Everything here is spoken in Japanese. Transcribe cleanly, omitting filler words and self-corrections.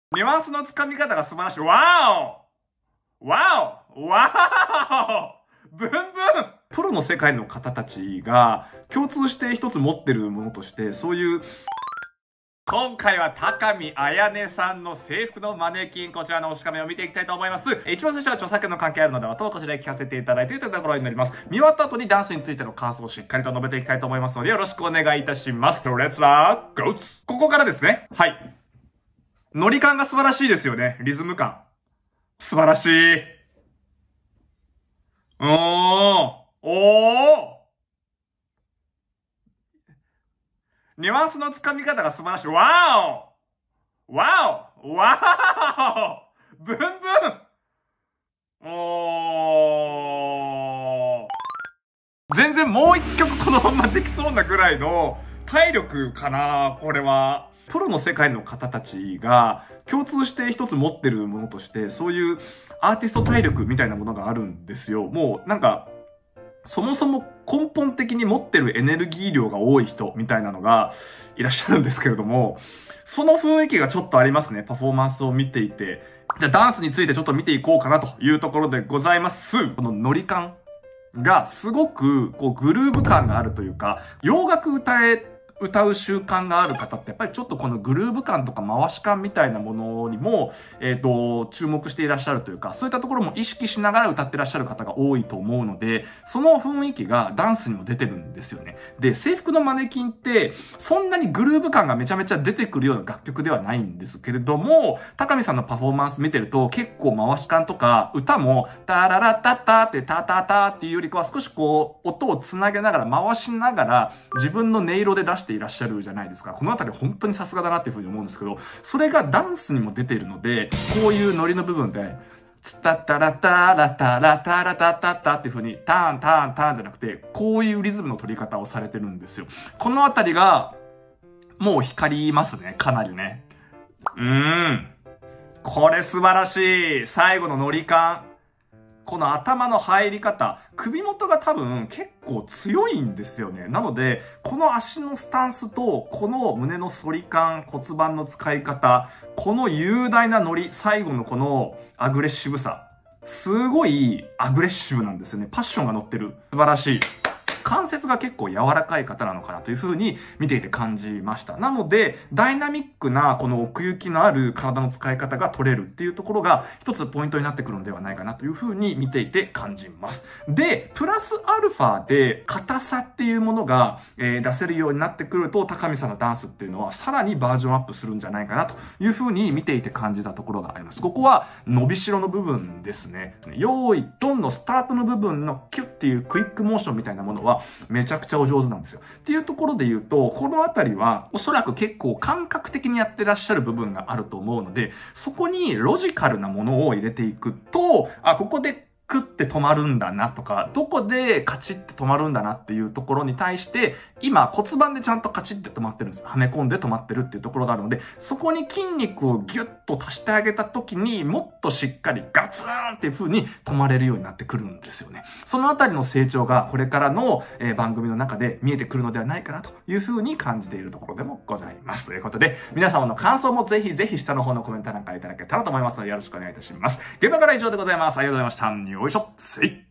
ニュアンスのつかみ方が素晴らしい。わおわおわおブンブンプロの世界の方たちが共通して一つ持ってるものとして、そういう今回は高見彩音さんの制服のマネキン、こちらのおしかめを見ていきたいと思います。一番最初は著作権の関係あるのではとこちらで聞かせていただいているというところになります。見終わった後にダンスについての感想をしっかりと述べていきたいと思いますのでよろしくお願いいたします。レッツラーゴーツ。ここからですね。はい。ノリ感が素晴らしいですよね。リズム感。素晴らしい。ニュアンスのつかみ方が素晴らしい。わおわおわおブンブン全然もう一曲このままできそうなぐらいの体力かな、これは。プロの世界の方たちが共通して一つ持ってるものとして、そういうアーティスト体力みたいなものがあるんですよ。もうなんか、そもそも根本的に持ってるエネルギー量が多い人みたいなのがいらっしゃるんですけれども、その雰囲気がちょっとありますね。パフォーマンスを見ていて。じゃあダンスについてちょっと見ていこうかなというところでございます。このノリ感がすごくこうグルーヴ感があるというか、洋楽歌う習慣がある方ってやっぱりちょっとこのグルーヴ感とか回し感みたいなものにも、注目していらっしゃるというか、そういったところも意識しながら歌ってらっしゃる方が多いと思うので、その雰囲気がダンスにも出てるんですよね。で、制服のマネキンって、そんなにグルーヴ感がめちゃめちゃ出てくるような楽曲ではないんですけれども、高見さんのパフォーマンス見てると結構回し感とか、歌もタララタッタってタタタっていうよりかは少しこう、音をつなげながら回しながら自分の音色で出していらっしゃるじゃないですか。このあたり本当にさすがだなっていうふうに思うんですけど、それがダンスにも出ているので、こういうノリの部分で、ツタッタラタラタラタラタタタっていう風にターンターンターンじゃなくて、こういうリズムの取り方をされてるんですよ。このあたりが、もう光りますね。かなりね。これ素晴らしい。最後のノリ感。この頭の入り方、首元が多分結構強いんですよね。なので、この足のスタンスと、この胸の反り感、骨盤の使い方、この雄大なノリ、最後のこのアグレッシブさ。すごいアグレッシブなんですよね。パッションが乗ってる。素晴らしい。関節が結構柔らかい方なのかなという風に見ていて感じました。なので、ダイナミックなこの奥行きのある体の使い方が取れるっていうところが一つポイントになってくるのではないかなという風に見ていて感じます。で、プラスアルファで硬さっていうものが、出せるようになってくると、高見さんのダンスっていうのはさらにバージョンアップするんじゃないかなという風に見ていて感じたところがあります。ここは伸びしろの部分ですね。用意ドンのスタートの部分のキュッっていうクイックモーションみたいなものはめちゃくちゃお上手なんですよ。っていうところで言うと、このあたりはおそらく結構感覚的にやってらっしゃる部分があると思うので、そこにロジカルなものを入れていくと、ここでクって止まるんだなとか、どこでカチって止まるんだなっていうところに対して、今骨盤でちゃんとカチって止まってるんですよ。はめ込んで止まってるっていうところがあるので、そこに筋肉をギュッと足してあげた時にもっとしっかりガツーンっていう風に止まれるようになってくるんですよね。そのあたりの成長がこれからの番組の中で見えてくるのではないかなという風に感じているところでもございます。ということで、皆様の感想もぜひぜひ下の方のコメント欄からいただけたらと思いますのでよろしくお願いいたします。現場から以上でございます。ありがとうございました。よいしょ。せい。